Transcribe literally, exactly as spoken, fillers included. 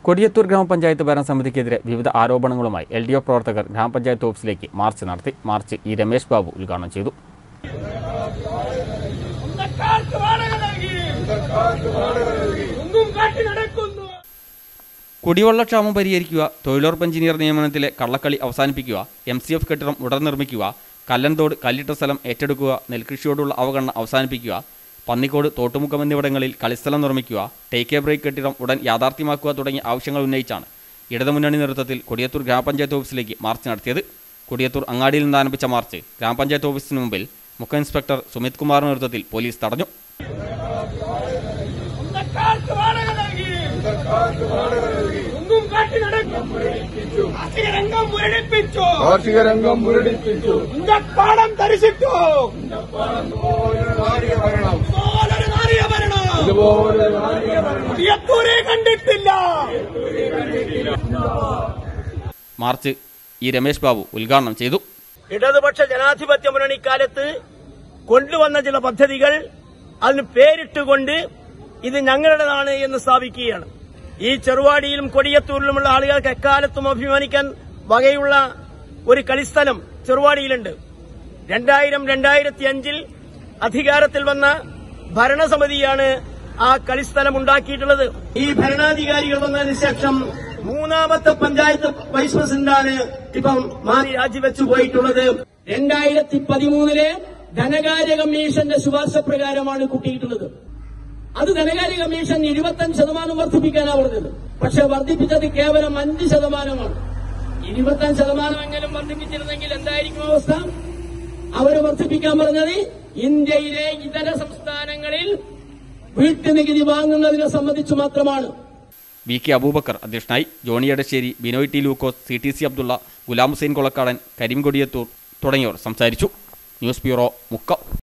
കൊടിയത്തൂർ ഗ്രാമപഞ്ചായത്ത് ഭരണസമിതിക്കെതിരെ വിവിധ ആരോപണങ്ങളുമായി L D F പ്രവർത്തകർ ഗ്രാമപഞ്ചായത്ത് ഓഫീസിലേക്ക് മാർച്ച് നടത്തി. മാർച്ച് ഇ രമേശ് ബാബു ഉദ്ഘാടനം ചെയ്തു. കുടിവെള്ളക്ഷാമം പരിഹരിക്കുക, തൊഴിലുറപ്പ് എഞ്ചിനീയർ നിയമനത്തിലെ കള്ളക്കളി അവസാനിപ്പിക്കുക, എം സി എഫ് കെട്ടിടം ഉടൻ നിർമ്മിക്കുക, കല്ലന്തോട് കല്ലിട്ട സ്ഥലം ഏറ്റെടുക്കുക, നെൽകൃഷിയോടുള്ള അവഗണന അവസാനിപ്പിക്കുക, പന്നിക്കോട് തോട്ടുമുക്കം എന്നിവിടങ്ങളിൽ കളിസ്ഥലം നിർമ്മിക്കുക, ടേക്ക് എ ബ്രേക്ക് കെട്ടിടം ഉടൻ യാഥാർത്ഥ്യമാക്കുക തുടങ്ങിയ ആവശ്യങ്ങൾ ഉന്നയിച്ചാണ് ഇടതുമുന്നണി നേതൃത്വത്തിൽ കൊടിയത്തൂർ ഗ്രാമപഞ്ചായത്ത് ഓഫീസിലേക്ക് മാർച്ച് നടത്തിയത്. കൊടിയത്തൂർ അങ്ങാടിയിൽ നിന്ന് ആരംഭിച്ച മാർച്ച് ഗ്രാമപഞ്ചായത്ത് ഓഫീസിന് മുമ്പിൽ മുഖ്യ ഇൻസ്പെക്ടർ സുമിത് കുമാറിന്റെ നേതൃത്വത്തിൽ പോലീസ് തടഞ്ഞു. കാർഷിക രംഗം മുരടിപ്പിച്ചു, പാടം ധരിച്ചിട്ടു, ഇതുപോലെ കണ്ടിട്ടില്ല. മാർച്ച് ഇ രമേശ് ബാബു ഉദ്ഘാടനം ചെയ്തു. ഇടതുപക്ഷ ജനാധിപത്യ മുന്നണിക്കാലത്ത് കൊണ്ടുവന്ന ചില പദ്ധതികൾ അതിന് പേരിട്ടുകൊണ്ട് ഇത് ഞങ്ങളുടേതാണ് എന്ന് സ്ഥാപിക്കുകയാണ്. ഈ ചെറുവാടിയിലും കൊടിയത്തൂരിലുമുള്ള ആളുകൾക്ക് എക്കാലത്തും അഭിമാനിക്കാൻ വകയുള്ള ഒരു കളിസ്ഥലം ചെറുവാടിയിലുണ്ട്. രണ്ടായിരം രണ്ടായിരത്തി അഞ്ചിൽ അധികാരത്തിൽ വന്ന ഭരണസമിതിയാണ് ആ കളിസ്ഥലം ഉണ്ടാക്കിയിട്ടുള്ളത്. ഈ ഭരണാധികാരികൾ വന്നതിന് ശേഷം മൂന്നാമത്തെ പഞ്ചായത്ത് വൈസ് പ്രസിഡന്റാണ് ഇപ്പം മാറി രാജിവെച്ചു പോയിട്ടുള്ളത്. രണ്ടായിരത്തി പതിമൂന്നിലെ ധനകാര്യ കമ്മീഷന്റെ ശുപാർശ പ്രകാരമാണ് കൂട്ടിയിട്ടുള്ളത്. അത് ധനകാര്യ കമ്മീഷൻ ഇരുപത്തഞ്ച് ശതമാനം വർദ്ധിപ്പിക്കാനാണ് പറഞ്ഞത്. പക്ഷെ വർദ്ധിപ്പിച്ചത് കേവലം അഞ്ച് ശതമാനമാണ്. ഇരുപത്തഞ്ച് ശതമാനമെങ്കിലും വർദ്ധിപ്പിച്ചിരുന്നെങ്കിൽ എന്തായിരിക്കും അവസ്ഥ? അവര് വർദ്ധിപ്പിക്കാൻ പറഞ്ഞത് ഇന്ത്യയിലെ ഇതര സംസ്ഥാനങ്ങളിൽ വീട്ടുനികുതി വാങ്ങുന്നതിനെ സംബന്ധിച്ച് മാത്രമാണ്. വി കെ അബൂബക്കർ അധ്യക്ഷനായി. Johny Edassery, Binoy T Lukose, C T C Abdulla, Ghulam Hussain Kolakkadan, Karim Kodiyathur തുടങ്ങിയവർ സംസാരിച്ചു. News bureau, Mukkam.